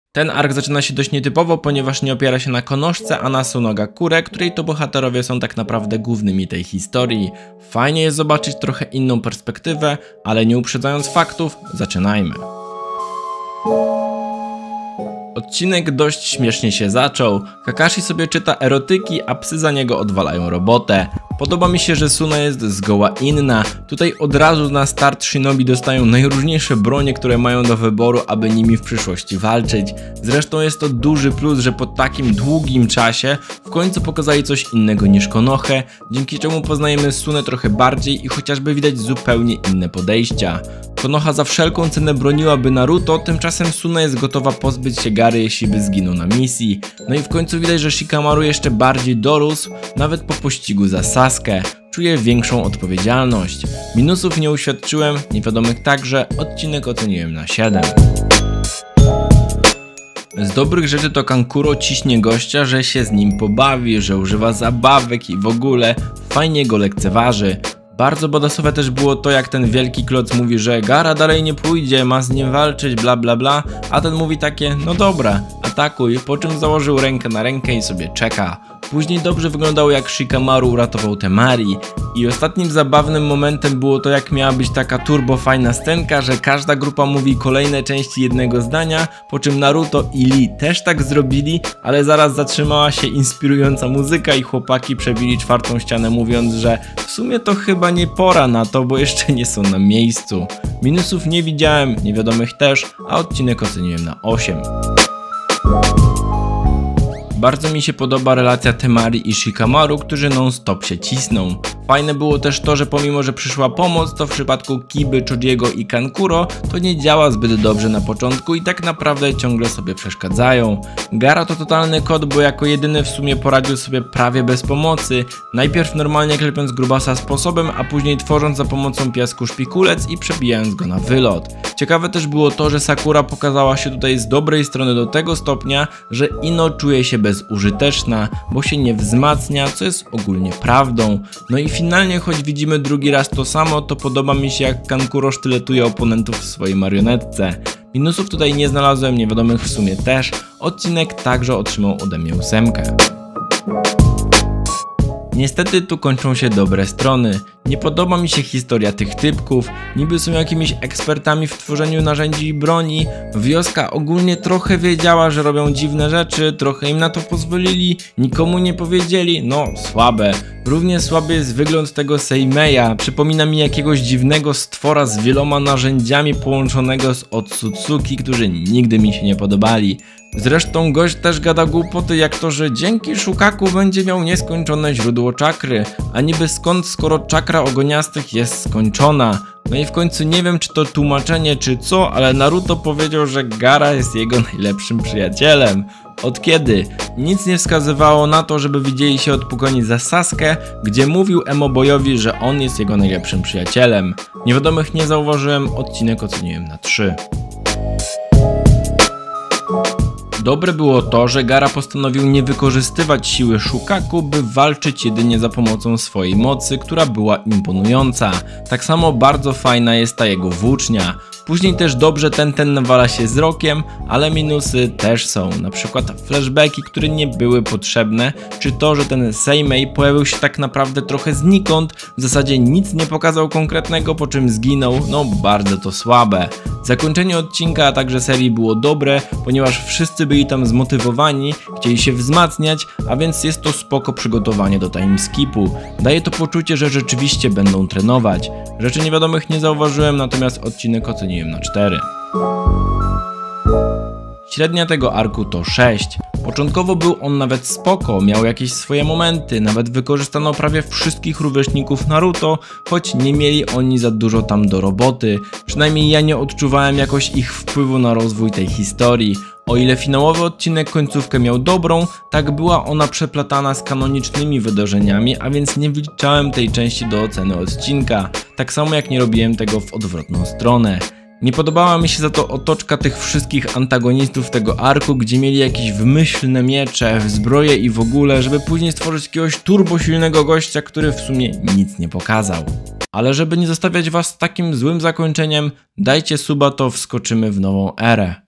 Ten ark zaczyna się dość nietypowo, ponieważ nie opiera się na Konosuke, a na Sunogakure, której to bohaterowie są tak naprawdę głównymi tej historii. Fajnie jest zobaczyć trochę inną perspektywę, ale nie uprzedzając faktów, zaczynajmy. Odcinek dość śmiesznie się zaczął. Kakashi sobie czyta erotyki, a psy za niego odwalają robotę. Podoba mi się, że Suna jest zgoła inna. Tutaj od razu na start shinobi dostają najróżniejsze bronie, które mają do wyboru, aby nimi w przyszłości walczyć. Zresztą jest to duży plus, że po takim długim czasie w końcu pokazali coś innego niż Konohę, dzięki czemu poznajemy Sunę trochę bardziej i chociażby widać zupełnie inne podejścia. Konoha za wszelką cenę broniłaby Naruto, tymczasem Suna jest gotowa pozbyć się Gary, jeśli by zginął na misji. No i w końcu widać, że Shikamaru jeszcze bardziej dorósł, nawet po pościgu za Sasuke. Czuje większą odpowiedzialność. Minusów nie uświadczyłem, niewiadomych także, odcinek oceniłem na 7. Z dobrych rzeczy to Kankuro ciśnie gościa, że się z nim pobawi, że używa zabawek i w ogóle fajnie go lekceważy. Bardzo badasowe też było to, jak ten wielki kloc mówi, że Gaara dalej nie pójdzie, ma z nim walczyć, bla bla bla, a ten mówi takie, no dobra, atakuj, po czym założył rękę na rękę i sobie czeka. Później dobrze wyglądało, jak Shikamaru uratował Temari. I ostatnim zabawnym momentem było to, jak miała być taka turbo fajna scenka, że każda grupa mówi kolejne części jednego zdania, po czym Naruto i Lee też tak zrobili, ale zaraz zatrzymała się inspirująca muzyka i chłopaki przebili czwartą ścianę, mówiąc, że w sumie to chyba nie pora na to, bo jeszcze nie są na miejscu. Minusów nie widziałem, niewiadomych też, a odcinek oceniłem na 8. Bardzo mi się podoba relacja Temari i Shikamaru, którzy non-stop się cisną. Fajne było też to, że pomimo, że przyszła pomoc, to w przypadku Kiby, Chojiego i Kankuro to nie działa zbyt dobrze na początku i tak naprawdę ciągle sobie przeszkadzają. Gaara to totalny kot, bo jako jedyny w sumie poradził sobie prawie bez pomocy. Najpierw normalnie klepiąc grubasa sposobem, a później tworząc za pomocą piasku szpikulec i przebijając go na wylot. Ciekawe też było to, że Sakura pokazała się tutaj z dobrej strony do tego stopnia, że Ino czuje się bezużyteczna, bo się nie wzmacnia, co jest ogólnie prawdą. No i finalnie, choć widzimy drugi raz to samo, to podoba mi się, jak Kankuro sztyletuje oponentów w swojej marionetce. Minusów tutaj nie znalazłem, niewiadomych w sumie też. Odcinek także otrzymał ode mnie 8. Niestety tu kończą się dobre strony. Nie podoba mi się historia tych typków, niby są jakimiś ekspertami w tworzeniu narzędzi i broni. Wioska ogólnie trochę wiedziała, że robią dziwne rzeczy, trochę im na to pozwolili, nikomu nie powiedzieli, no słabe. Równie słaby jest wygląd tego Seimeya, przypomina mi jakiegoś dziwnego stwora z wieloma narzędziami połączonego z Otsutsuki, którzy nigdy mi się nie podobali. Zresztą gość też gada głupoty jak to, że dzięki Shukaku będzie miał nieskończone źródło czakry, a niby skąd, skoro czakra ogoniastych jest skończona. No i w końcu nie wiem, czy to tłumaczenie czy co, ale Naruto powiedział, że Gaara jest jego najlepszym przyjacielem. Od kiedy? Nic nie wskazywało na to, żeby widzieli się od pogoni za Sasuke, gdzie mówił Emoboyowi, że on jest jego najlepszym przyjacielem. Niewiadomych nie zauważyłem, odcinek oceniłem na 3. Dobre było to, że Gaara postanowił nie wykorzystywać siły Shukaku, by walczyć jedynie za pomocą swojej mocy, która była imponująca. Tak samo bardzo fajna jest ta jego włócznia. Później też dobrze ten nawala się z rokiem, ale minusy też są, na przykład flashbacki, które nie były potrzebne, czy to, że ten Seimei pojawił się tak naprawdę trochę znikąd, w zasadzie nic nie pokazał konkretnego, po czym zginął, no bardzo to słabe. Zakończenie odcinka, a także serii było dobre, ponieważ wszyscy byli tam zmotywowani, chcieli się wzmacniać, a więc jest to spoko przygotowanie do timeskipu. Daje to poczucie, że rzeczywiście będą trenować. Rzeczy niewiadomych nie zauważyłem, natomiast odcinek oceniłem na 4. Średnia tego arku to 6. Początkowo był on nawet spoko, miał jakieś swoje momenty, nawet wykorzystano prawie wszystkich rówieśników Naruto, choć nie mieli oni za dużo tam do roboty. Przynajmniej ja nie odczuwałem jakoś ich wpływu na rozwój tej historii. O ile finałowy odcinek końcówkę miał dobrą, tak była ona przeplatana z kanonicznymi wydarzeniami, a więc nie wliczałem tej części do oceny odcinka. Tak samo jak nie robiłem tego w odwrotną stronę. Nie podobała mi się za to otoczka tych wszystkich antagonistów tego arku, gdzie mieli jakieś wymyślne miecze, zbroje i w ogóle, żeby później stworzyć jakiegoś turbosilnego gościa, który w sumie nic nie pokazał. Ale żeby nie zostawiać was z takim złym zakończeniem, dajcie suba, to wskoczymy w nową erę.